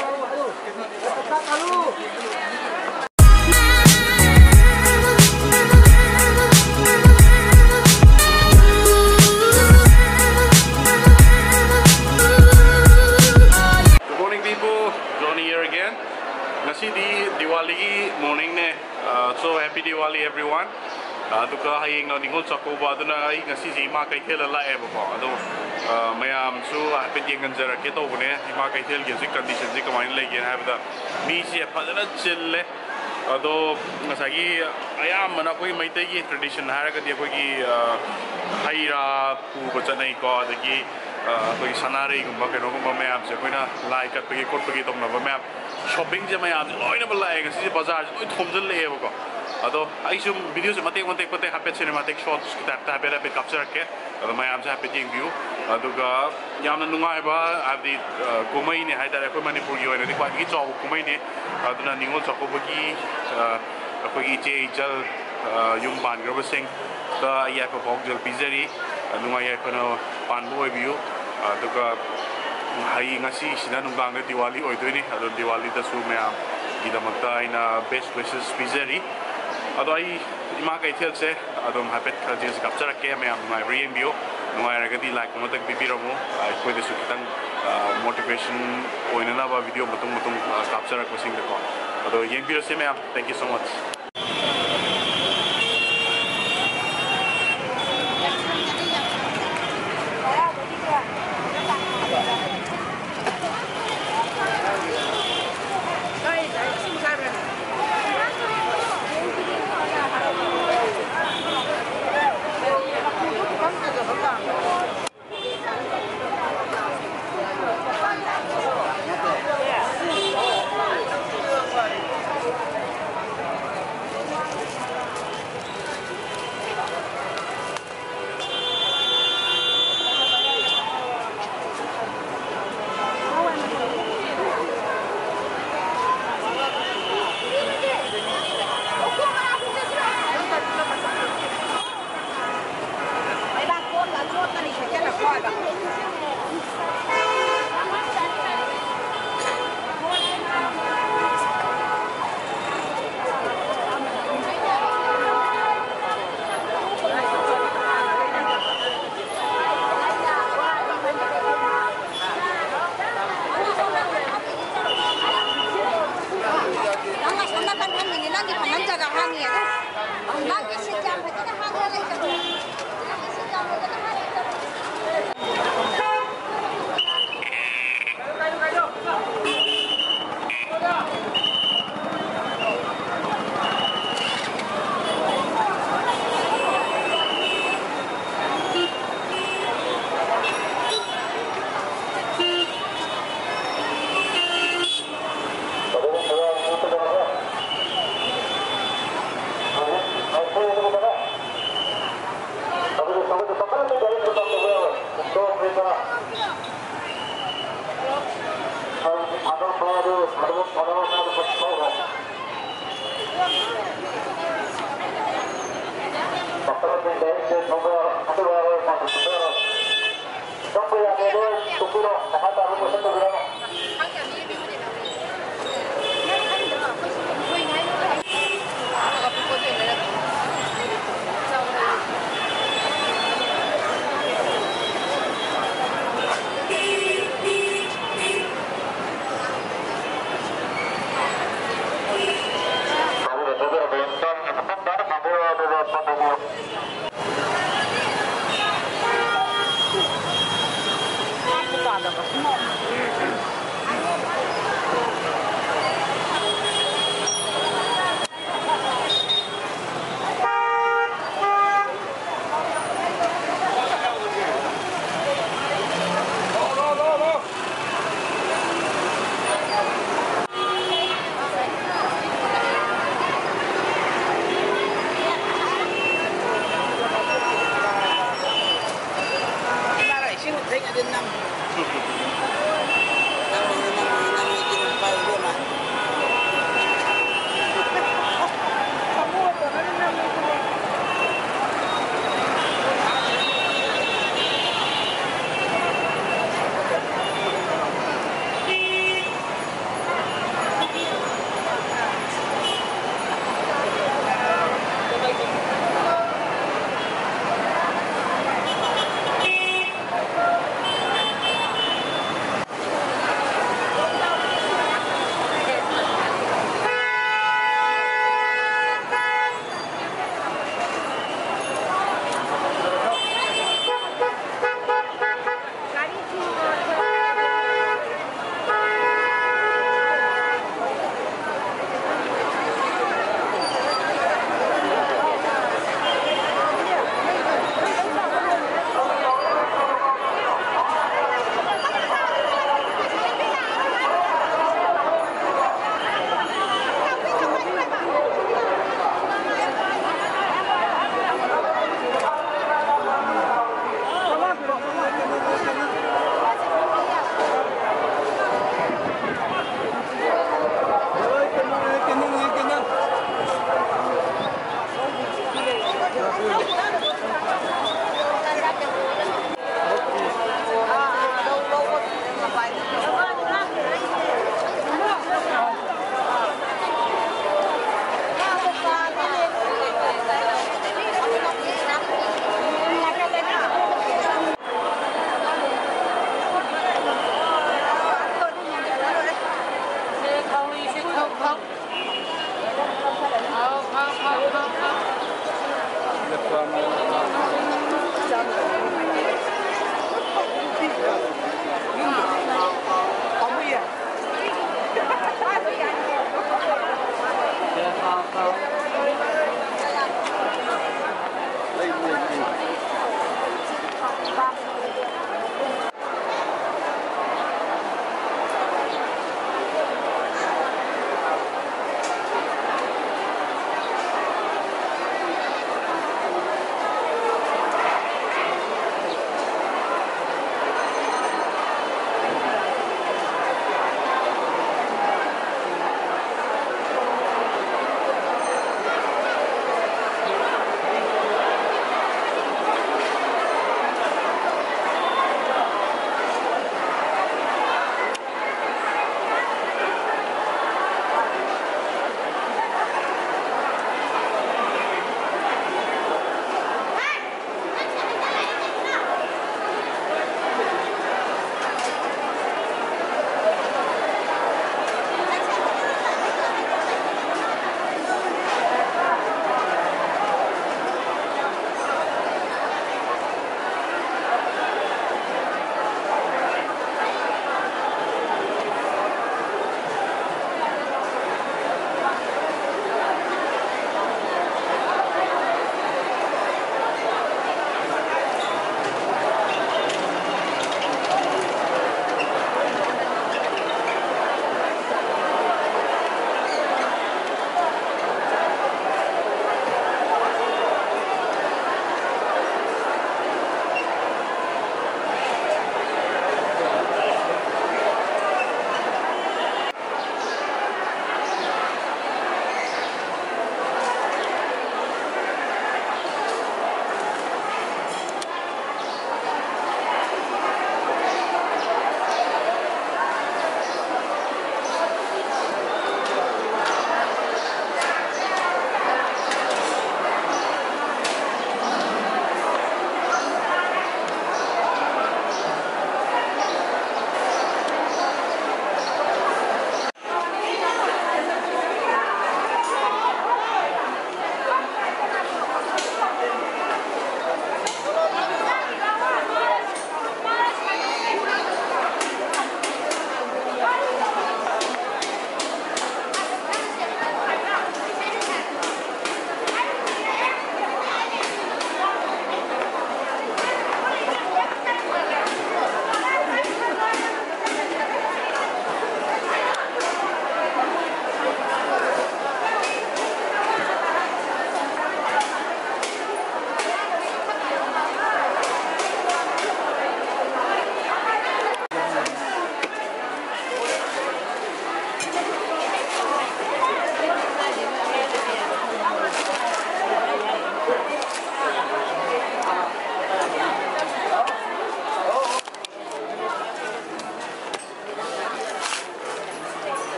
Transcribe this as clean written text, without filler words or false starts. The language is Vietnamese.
Diwali morning ne, so happy Diwali everyone. Duka hayeng no Ningol Chakouba aduna ay ngasi si Ema Keithel la ebo ko. Ado mayam su happy yengan jara keto bune Ema Keithel ge condition ji kamain le gen have the mi si phadana chille. Ado ngasagi ayam mana koi maitai gi tradition haraga di koi gi haira pu bachanai ko adagi koi sanare gumba keno gumba mayam se koina lai kat pagi kot pagi tong na mayam shopping je mayam loina balai ngasi bazar loi thomjal le ebo ko. Ado I should videos matek pate happy cinematic shots that happy capture ke ado mayam se happy jing view aduga yamna nungai ba abdi kumai ne haidar ko manipur gi oina di kwa gi chaw kumai ne aduna Ningol Chakouba gi ko gi che jal yung ban grab sing da ya ko bog jal bizari nungai ya ko no pan boy view aduga hai ngasi sina nungang de Diwali oidoi ado Diwali da su mayam gidamakta ina best wishes bizari ado ai Ema Keithel se adom happy khajes capture ke mayam ngai rein view ngai ragadi like mo tak bibiramo ai ko de su kitang motivation oina na ba video matung capture ko sing de ko ado yeng video se mayam thank you so much.